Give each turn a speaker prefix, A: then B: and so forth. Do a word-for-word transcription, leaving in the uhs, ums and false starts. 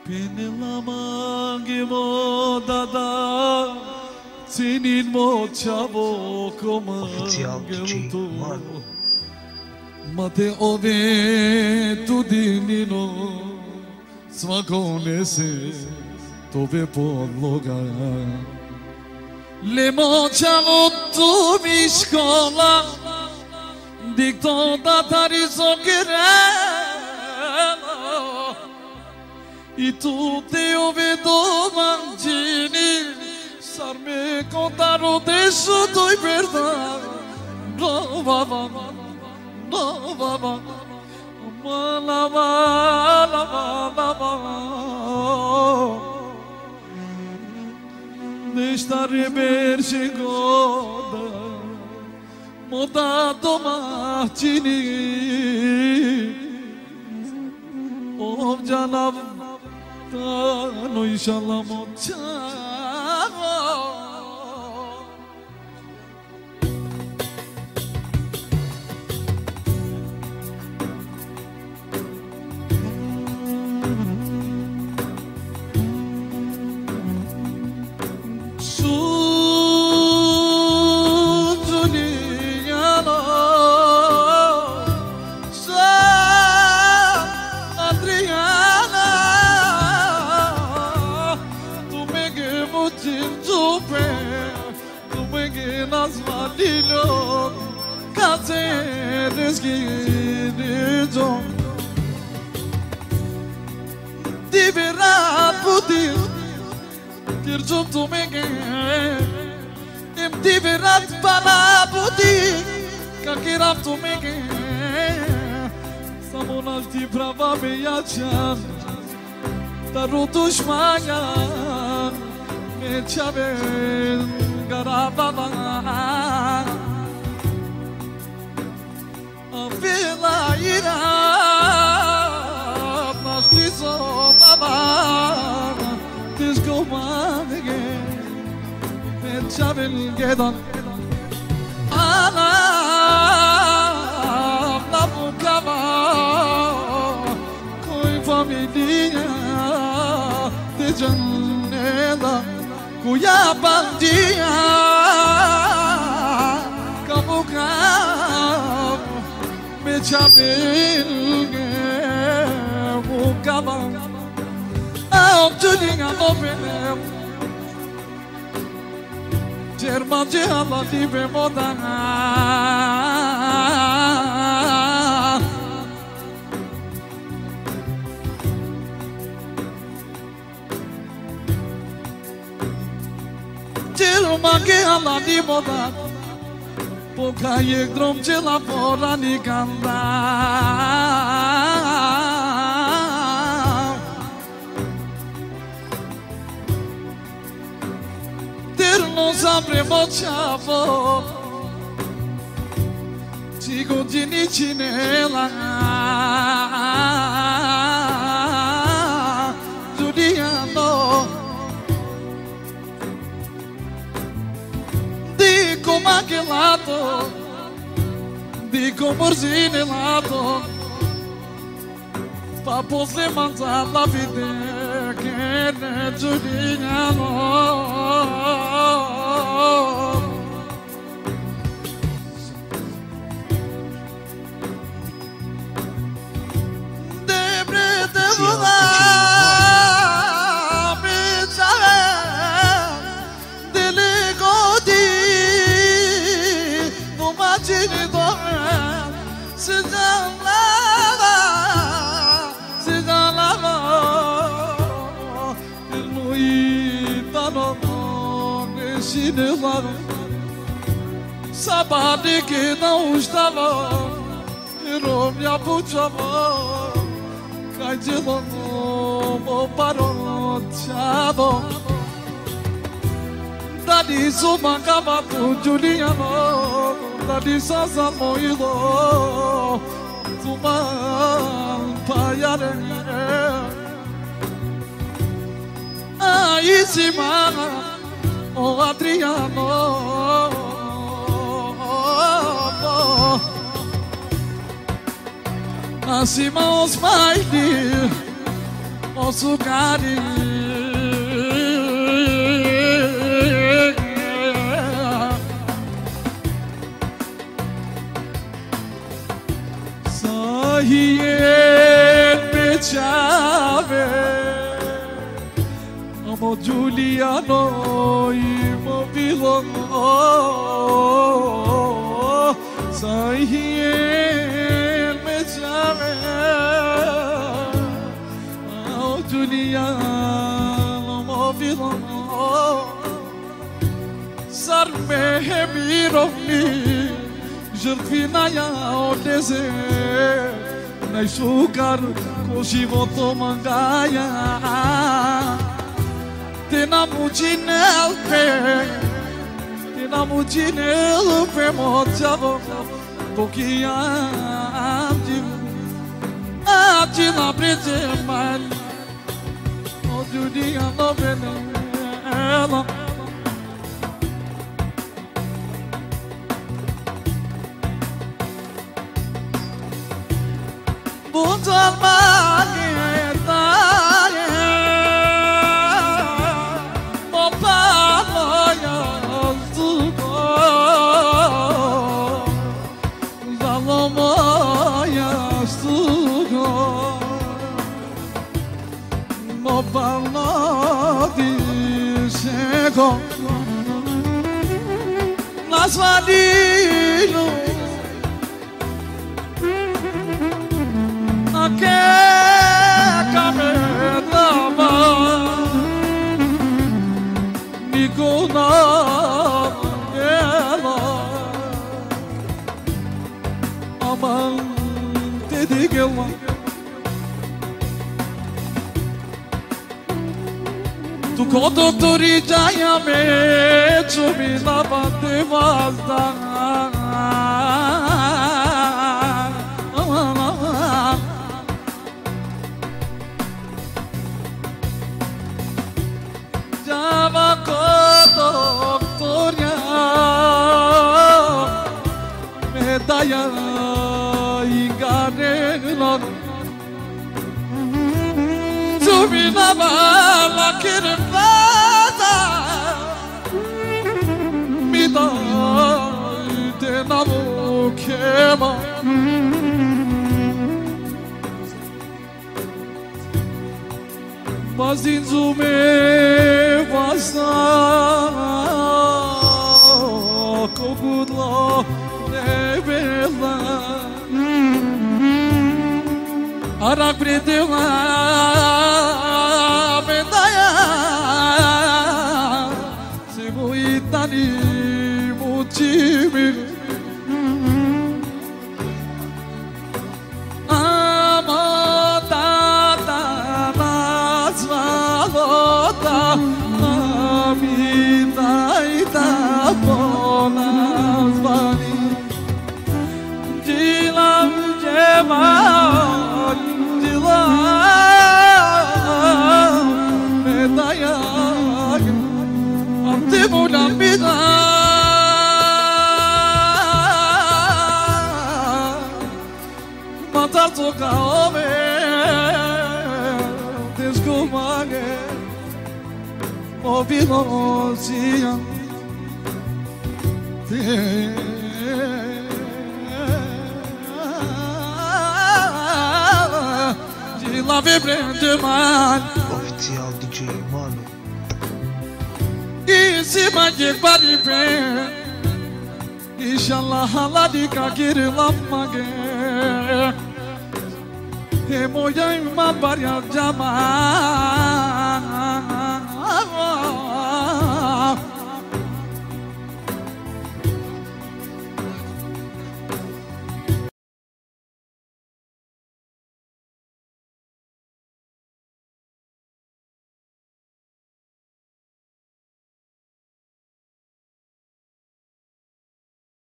A: Pene la mangi mo dada Cinin mo chavo komangel tu Mate ove tu dinino Svakone se tove podloga Le mo chavo tu mi škola Dikto da tari sogerela I tu te ove domandini Sarme contaro desu doi perda No baba, no baba Mala mala mala mala Nesta reberge goda Moda domatini Oh canım Tanrı inşallah moçava Diverat putir Kirjum tu mege Em diverat bala putir Kakiram tu mege Samon alti brava beyacan Taru dushmayan Me chaben garababa Vila ira Nastizo baba Disco manige Me chaben gedan Ana La bucava Coi famiglia De janela Cuya bandia Kamuka Me chabilge Mukaba I'm tuning I'm open German Jehalla Libe Modana German Jehalla Libe Modana Poca e drum ce la fora ni canta Ter non sempre mochavo Cigo di nicinela Giuliano Dico ma che lato Dico morzine lato Pa posle manzata vide Che ne giuliano Debre de vola Se dallava, se dallava Il lui dano ne si levava Sabade che non stava E non mi appoggiava Che gelo mo parocciavo Da di su mancava tu Giuliano Di sasa moilo Tuman payare Ai simana O Adriano Acima os maili sukari Sahiye bechave Amo Giuliano immobilo Sahiye bechave Amo Giuliano immobilo Sarme mirovni Jrfina ya odeze Nai sugar koshi voto mangaya Tena mujinel pe Tena mujinel pe mojavo Tokia amji Amji na brete man O judia no venela Buntal mageta Mo palo ya zuko Zalomo ya zuko Mo palo di seko Nas vadilo Que caminhava me conava ela amante de guerra tu conto tu rigia me tu me lava de vazda Medaya inganelan Zumina bala kirvada Mida denavo kema Bazin zume vasa Kogudla Nebela Arak bredela Medaya Sego itani mutimi Amata nazvalota Amina ita ponazvali Dilam cemal dilam Medaya Antimulam bida Matarto kaome Descumage Mobilosia De la vibrante man
B: Oficial D J Mano
A: Em cima de Baribé Inshallah haladi kakiri lamage Emoya ima barya jama